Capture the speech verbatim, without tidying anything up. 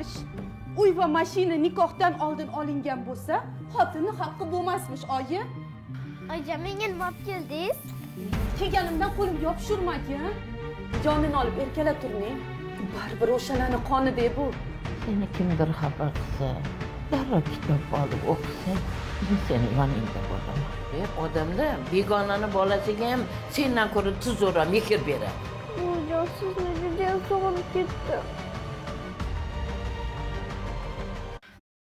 bo'lmasmish. Uy va mashina nikohdan oldin olingan bo'lsa, xotini haqqi bo'lmasmish, oyi. Oyijon, menga nima olib keldingiz? Kelganimdan qo'limga yopishtirmagin. Jonini olib erkalab turing. Baribir o'shalarning qonida bu. Seni kimdir xabar qilsa, darrov kitob olib o'qisa, men seni yoningda bo'laman. Odamda begonani bolasiga ham sendan ko'ra tezroq mehr beradi. Buvijon, sizni juda ham sog'inib ketdim.